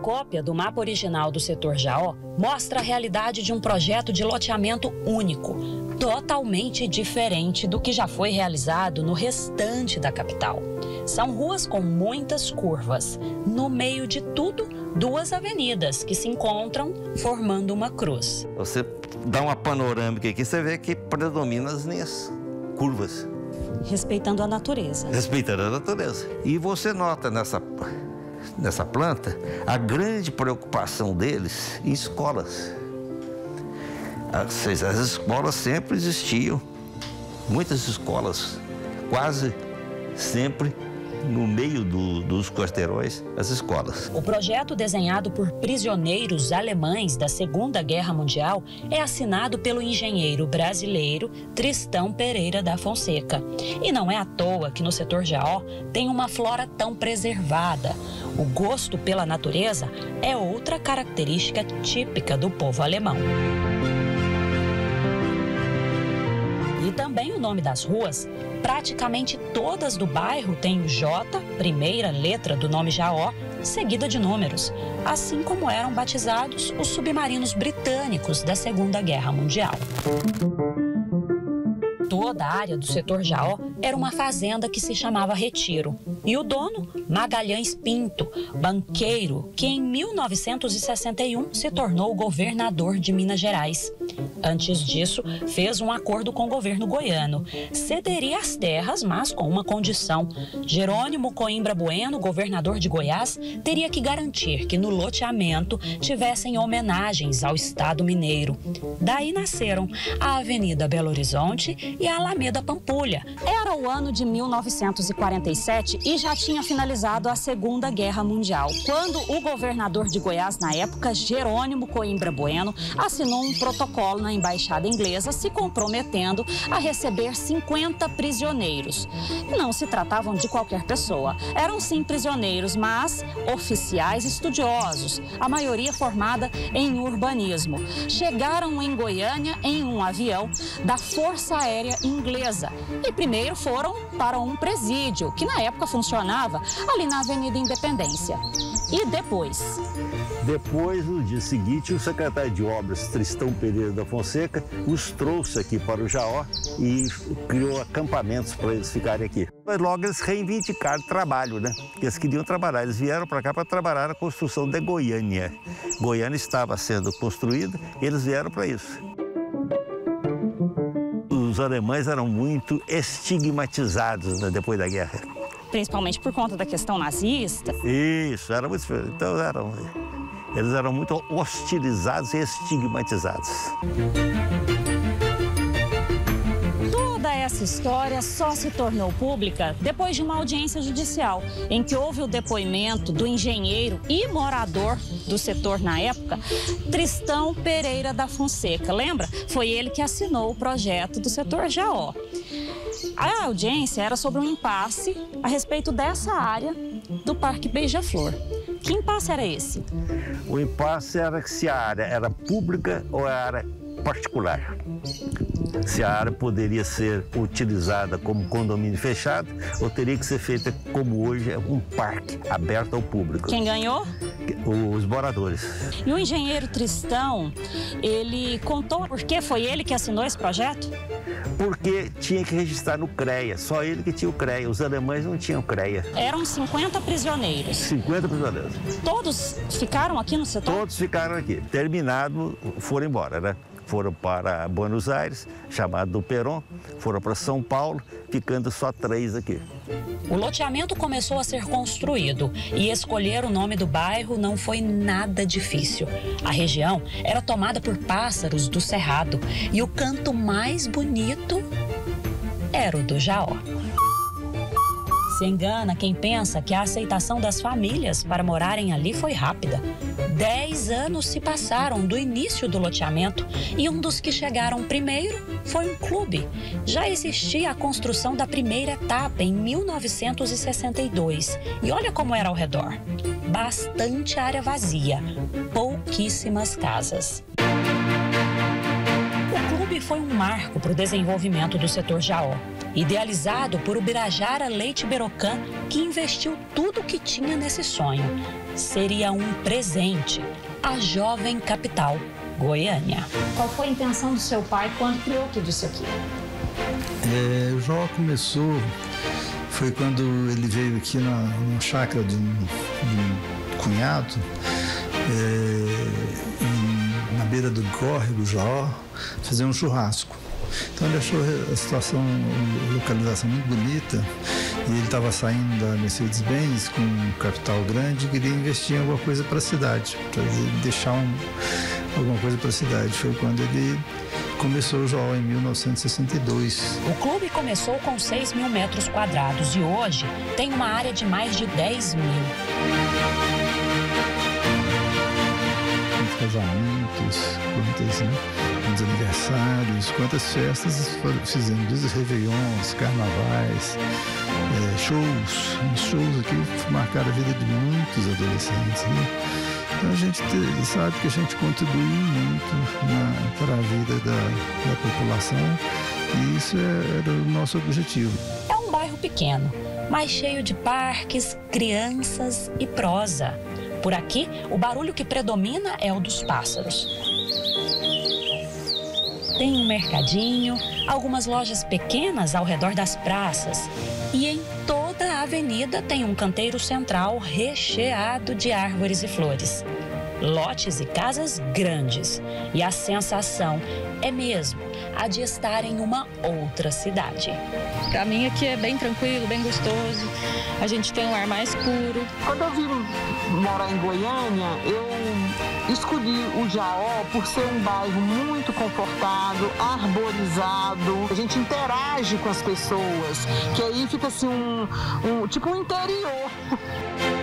cópia do mapa original do setor Jaó mostra a realidade de um projeto de loteamento único, totalmente diferente do que já foi realizado no restante da capital. São ruas com muitas curvas. No meio de tudo, duas avenidas que se encontram formando uma cruz. Você dá uma panorâmica aqui, você vê que predomina as linhas curvas. Respeitando a natureza. Respeitando a natureza. E você nota nessa planta a grande preocupação deles em escolas. As escolas sempre existiam, muitas escolas, quase sempre no meio dos quarteirões, as escolas. O projeto, desenhado por prisioneiros alemães da Segunda Guerra Mundial, é assinado pelo engenheiro brasileiro Tristão Pereira da Fonseca. E não é à toa que no setor Jaó tem uma flora tão preservada. O gosto pela natureza é outra característica típica do povo alemão. E também o nome das ruas. Praticamente todas do bairro têm o J, primeira letra do nome Jaó, seguida de números, assim como eram batizados os submarinos britânicos da Segunda Guerra Mundial. Toda a área do setor Jaó era uma fazenda que se chamava Retiro. E o dono, Magalhães Pinto, banqueiro, que em 1961 se tornou governador de Minas Gerais. Antes disso, fez um acordo com o governo goiano. Cederia as terras, mas com uma condição. Jerônimo Coimbra Bueno, governador de Goiás, teria que garantir que no loteamento tivessem homenagens ao Estado mineiro. Daí nasceram a Avenida Belo Horizonte e a Alameda Pampulha. Era o ano de 1947 e já tinha finalizado a Segunda Guerra Mundial, quando o governador de Goiás, na época, Jerônimo Coimbra Bueno, assinou um protocolo na embaixada inglesa se comprometendo a receber 50 prisioneiros. Não se tratavam de qualquer pessoa. Eram sim prisioneiros, mas oficiais estudiosos, a maioria formada em urbanismo. Chegaram em Goiânia em um avião da Força Aérea Inglesa e primeiro foram para um presídio, que na época funcionava ali na Avenida Independência. E depois? Depois, no dia seguinte, o secretário de Obras, Tristão Pereira da Fonseca, os trouxe aqui para o Jaó e criou acampamentos para eles ficarem aqui. Mas logo eles reivindicaram trabalho, né? Eles queriam trabalhar, eles vieram para cá para trabalhar na construção de Goiânia. Goiânia estava sendo construída, eles vieram para isso. Os alemães eram muito estigmatizados, né, depois da guerra. Principalmente por conta da questão nazista. Isso, era muito... Então, eles eram muito hostilizados e estigmatizados. Toda essa história só se tornou pública depois de uma audiência judicial, em que houve o depoimento do engenheiro e morador do setor na época, Tristão Pereira da Fonseca. Lembra? Foi ele que assinou o projeto do setor Jaó. A audiência era sobre um impasse a respeito dessa área do Parque Beija-Flor. Que impasse era esse? O impasse era se a área era pública ou a área particular. Se a área poderia ser utilizada como condomínio fechado ou teria que ser feita como hoje, um parque aberto ao público. Quem ganhou? Os moradores. E o engenheiro Tristão, ele contou por que foi ele que assinou esse projeto? Porque tinha que registrar no CREA, só ele que tinha o CREA, os alemães não tinham CREA. Eram 50 prisioneiros. 50 prisioneiros. Todos ficaram aqui no setor? Todos ficaram aqui. Terminado, foram embora, né? Foram para Buenos Aires, chamado do Perón, foram para São Paulo, ficando só 3 aqui. O loteamento começou a ser construído e escolher o nome do bairro não foi nada difícil. A região era tomada por pássaros do Cerrado e o canto mais bonito era o do Jaó. Se engana quem pensa que a aceitação das famílias para morarem ali foi rápida. 10 anos se passaram do início do loteamento e um dos que chegaram primeiro foi um clube. Já existia a construção da primeira etapa em 1962. E olha como era ao redor. Bastante área vazia, pouquíssimas casas. O clube foi um marco para o desenvolvimento do setor Jaó. idealizado por Ubirajara Leite Berocã, que investiu tudo o que tinha nesse sonho. Seria um presente à jovem capital, Goiânia. Qual foi a intenção do seu pai quando criou tudo isso aqui? O Jaó começou, foi quando ele veio aqui na chácara de um cunhado, na beira do córrego Jaó, fazer um churrasco. Então ele achou a situação, a localização muito bonita, e ele estava saindo da Mercedes-Benz com um capital grande e queria investir em alguma coisa para a cidade, para deixar alguma coisa para a cidade. Foi quando ele começou o Jaó em 1962. O clube começou com 6 mil metros quadrados e hoje tem uma área de mais de 10 mil. Quantos casamentos, quantos aniversários, quantas festas fizemos, desde réveillons, carnavais, shows aqui marcaram a vida de muitos adolescentes, né? Então a gente sabe que a gente contribui muito para a vida da população, e isso era o nosso objetivo. É um bairro pequeno, mas cheio de parques, crianças e prosa. Por aqui, o barulho que predomina é o dos pássaros. Tem um mercadinho, algumas lojas pequenas ao redor das praças. E em toda a avenida tem um canteiro central recheado de árvores e flores. Lotes e casas grandes. E a sensação é mesmo a de estar em uma outra cidade. Para mim aqui é bem tranquilo, bem gostoso. A gente tem um ar mais puro. Quando eu vim morar em Goiânia, eu escolhi o Jaó por ser um bairro muito confortável, arborizado. A gente interage com as pessoas, que aí fica assim tipo um interior.